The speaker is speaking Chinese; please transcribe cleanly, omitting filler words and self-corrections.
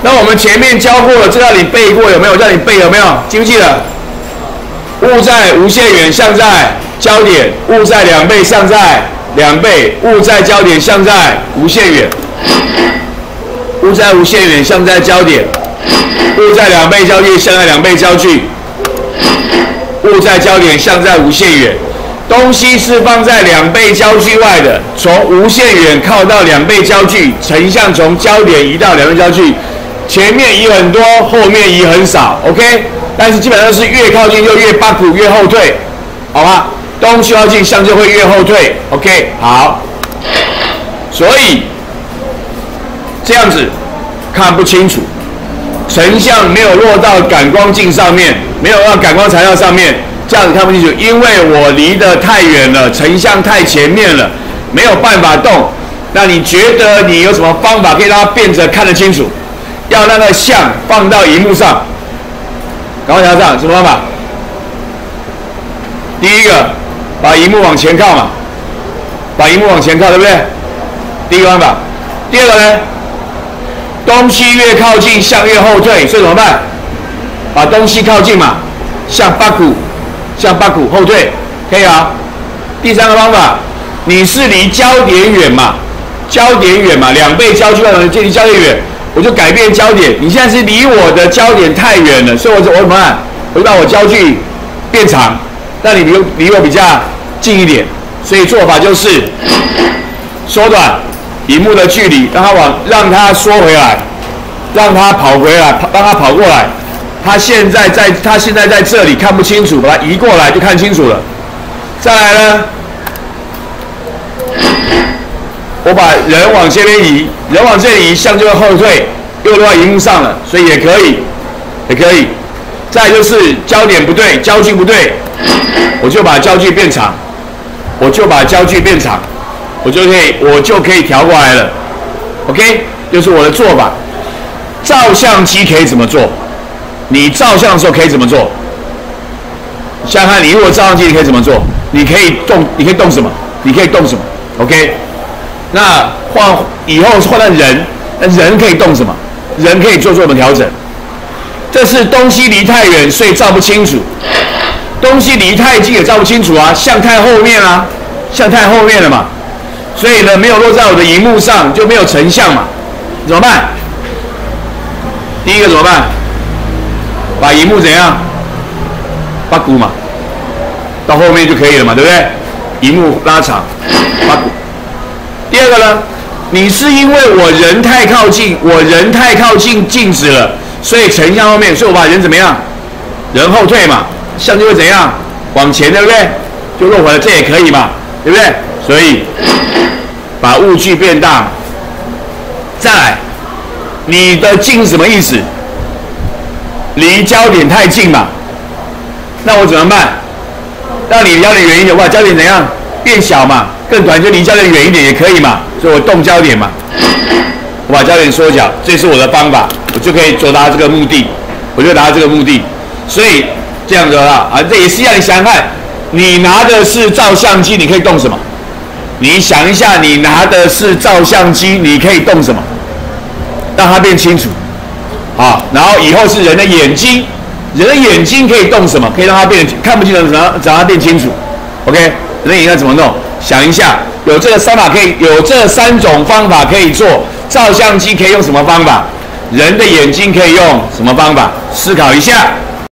那我们前面教过了，这让你背过有没有？让你背有没有？记不记得？物在无限远，向在焦点；物在2倍，向在2倍；物在焦点，向在无限远。物在无限远，向在焦点；物在2倍焦距，向在2倍焦距；物在焦点，向在无限远。东西是放在2倍焦距外的，从无限远靠到2倍焦距，成像从焦点移到2倍焦距，前面移很多，后面移很少 ，OK？ 但是基本上是越靠近就越八股越后退，好吧？东西靠近，像就会越后退 ，OK？ 好，所以这样子看不清楚，成像没有落到感光镜上面，没有到感光材料上面。这样子看不清楚，因为我离得太远了，成像太前面了，没有办法动。那你觉得你有什么方法可以让它变得看得清楚？要让那个像放到荧幕上，赶快调上，什么方法？第一个，把荧幕往前靠嘛，把荧幕往前靠，对不对？第一个方法。第二个呢，东西越靠近，像越后退，所以怎么办？把东西靠近嘛，像八股。向八股后退，可以啊。第三个方法，你是离焦点远嘛？焦点远嘛，2倍焦距外的离焦点远，我就改变焦点。你现在是离我的焦点太远了，所以我怎么办？我就把我焦距变长，让你离我比较近一点。所以做法就是缩短萤幕的距离，让它缩回来，让它跑回来，让它跑过来。他现在在这里看不清楚，把它移过来就看清楚了。再来呢，我把人往这边移，人往这里移，像就会后退，又落到荧幕上了，所以也可以。再来就是焦点不对，焦距不对，我就把焦距变长，我就可以调过来了。OK， 就是我的做法。照相机可以怎么做？你照相的时候可以怎么做？想想看，你如果照相机，你可以怎么做？你可以动什么？ OK？ 那以后换到人，人可以动什么？人可以做什么调整？这是东西离太远，所以照不清楚；东西离太近也照不清楚啊，像太后面啊，像太后面了嘛，所以呢，没有落在我的荧幕上，就没有成像嘛，怎么办？第一个怎么办？把萤幕怎样？八股嘛，到后面就可以了嘛，对不对？萤幕拉长，八股。第二个呢，你是因为我人太靠近静止了，所以成像后面，所以我把人怎么样？人后退嘛，像就会怎样？往前，对不对？就落回来，这也可以嘛，对不对？所以把物距变大。再来，你的近是什么意思？离焦点太近嘛，那我怎么办？让你离焦点远一点，我把焦点怎样变小嘛，更短就离焦点远一点也可以嘛，所以我动焦点嘛，我把焦点缩小，这是我的方法，我就可以达到这个目的，所以这样子啊，这也是让你想想看，你拿的是照相机，你可以动什么？你想一下，你拿的是照相机，你可以动什么？让它变清楚。啊，然后以后是人的眼睛，人的眼睛可以动什么？可以让它变看不清楚，让它变清楚。OK， 人的眼睛要怎么弄？想一下，有这3种方法可以做。照相机可以用什么方法？人的眼睛可以用什么方法？思考一下。